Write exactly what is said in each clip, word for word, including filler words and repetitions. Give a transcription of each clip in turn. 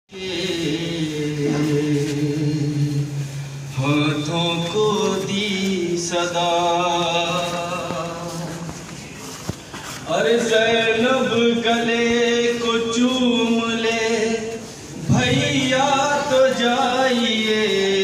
हाथों को दी सदा अरे ज़ैनब गले को चूम ले भैया तो जाइए।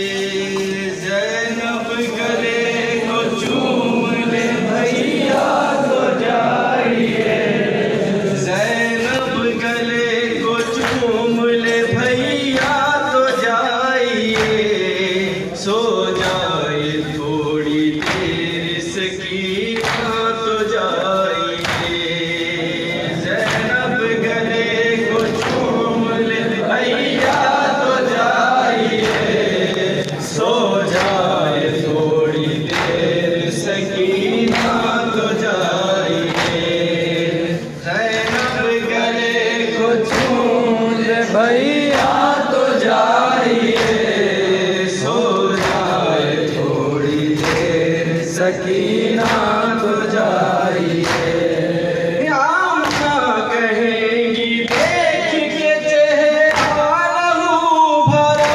ज़ैनब गले को चूम ले भैया तो जाइए। ज़ैनब गले को चूम ले भैया तो जाइए। सो जाए थोड़ी देर सकीना तो जाइए। ज़ैनब गले को चूम ले भैया तो जाइए। सो जाए थोड़ी देर सकीना तो जाइए। ज़ैनब गले को चूम ले भैया तो जाइए। सो जाए थोड़ी देर सकीना तो जाइए। आमना कहेंगी देख के चेहरा लहू भरा।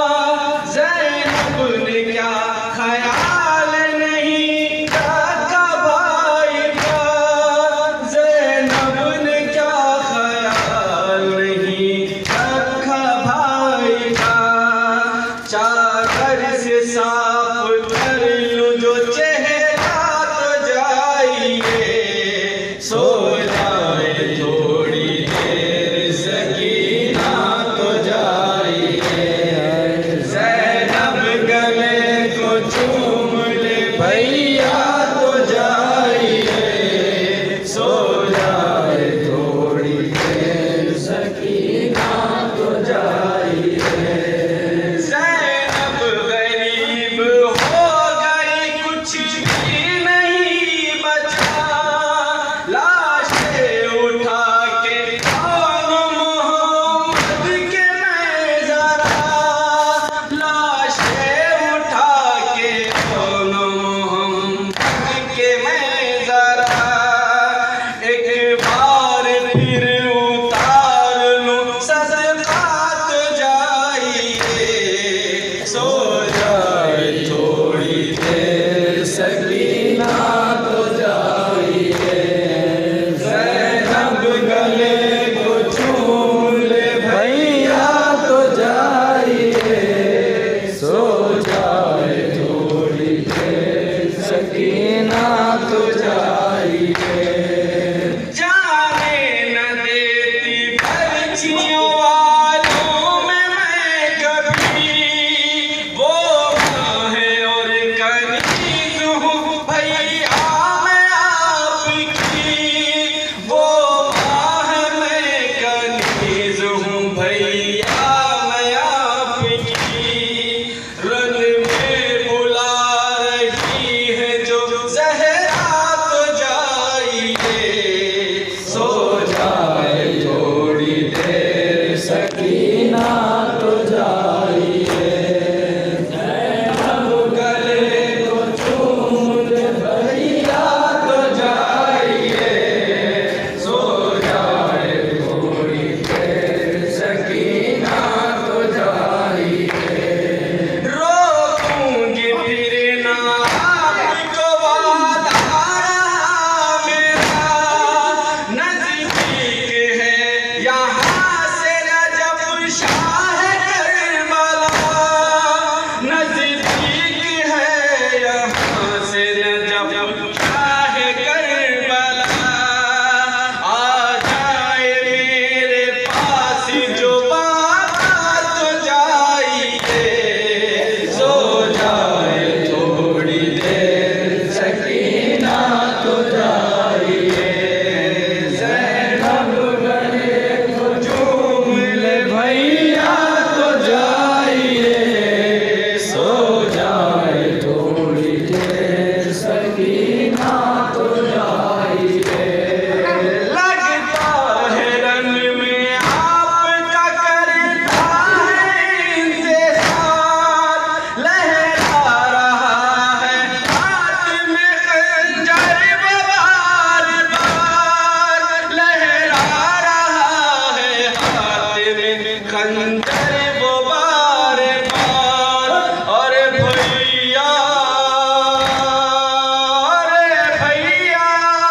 ज़ैनब ने क्या ख्याल नहीं रखा भाई का। ज़ैनब ने क्या ख्याल नहीं रखा भाई का। चादर से साफ कर लूं जो चेहरा तो जाइए। सो जाए थोड़ी देर सकीना तो जाइए। ज़ैनब गले को चूम ले भैया तो जाइए। सो जाए थोड़ी देर सकीना तो जाइए। ज़ैनब गरीब हो गई कुछ भी नहीं बचा। लाशें उठा के कौन मोहम्मद के मैं जरा। लाशें उठा के कौन मोहम्मद के मैं जरा। एक बार फिर उतार लूं सदक़ात जाइए। सो जाए थोड़ी देर सकीना तो जाइए। ज़ैनब गले को चूम ले भैया तो जाइए। सो जाए थोड़ी देर सकीना तो जाइए। जाने न देती पर्चियों वालों में मैं कभी। वो माँ है और कनीज़ हूँ भैया मैं आपकी। वो माँ है मैं कनीज़ हूँ भैया मैं आपकी। रन में बुला रही है जो ज़हरा तो जाइए। सो जाए थोड़ी देर सकीना तो जाइए। ज़ैनब गले को चूम ले भैया तो जाइए। सो जाए थोड़ी देर सकीना अंदर वो बार बार, अरे भैया अरे भैया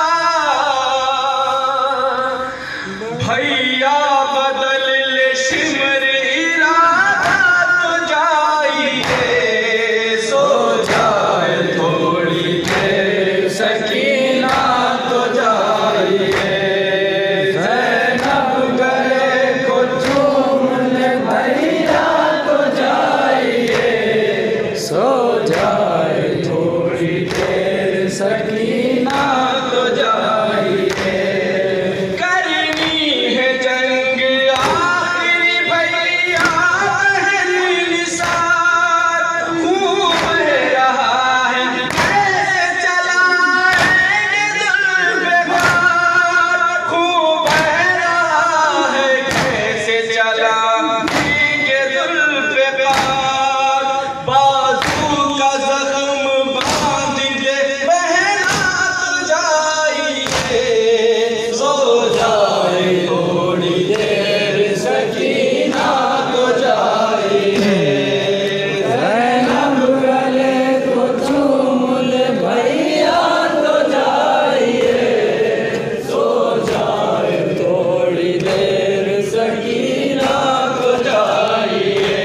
भैया बदल ले सिमर इरादा तो जाइए, सो जाए थोड़ी देर सकीना तो जाइए, ज़ैनब गले को चूम ले भैया तो जाइए, सो जाए थोड़ी देर सकीना तो जाइए। करनी है जंग आखिरी भैया निसार, खूब बह रहा है कैसे चलाएंगे जुल्फ़िकार, खूब बह रहा है कैसे चलाएंगे जुल्फ़िकार, बाजू का जख्म बांध दे बहना तो जाइए, सो जाए थोड़ी देर सकीना तो जाइए, ज़ैनब गले को चूम ले भैया तो जाइए, सो जाए थोड़ी देर सकीना तो जाइए।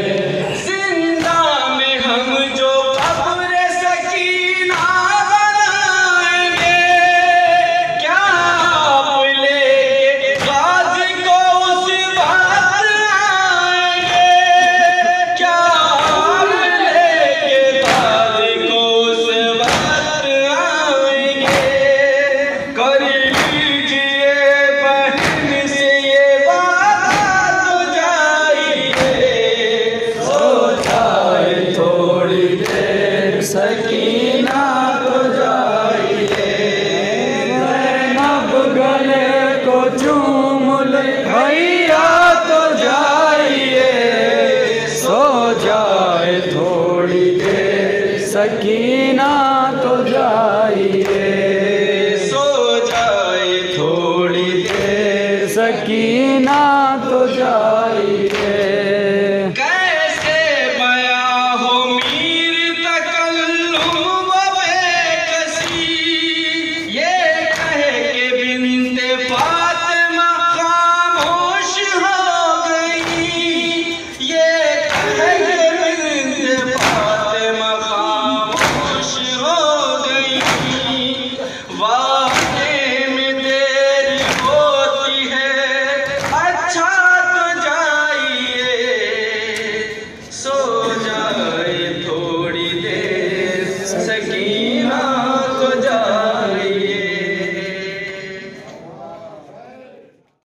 जिंदा में हम जो कब्र सकीना बनाएंगे, क्या आप लेके गाज़ी को उस वक्त आएंगे, क्या आप लेके गाज़ी को उस वक्त आएंगे, कर लीजिए बहन से ये वादा तो जाइए, सो जाए थोड़ी देर सकीना तो जाइए, ज़ैनब गले को चूम ले भैया तो जाइए, सो जाए थोड़ी देर सकीना तो जाइए, सो जाए थोड़ी देर सकीना तो जाइए। कैसे बयां हो मीर तकल्लुम व बेकसी, ये कह के बिन्ते फातिमा खामोश हो गई, ये कह के बिन्ते फातिमा खामोश हो गई, वादे में देर होती है अच्छा तो जाइए, सो जाए थोड़ी देर सकीना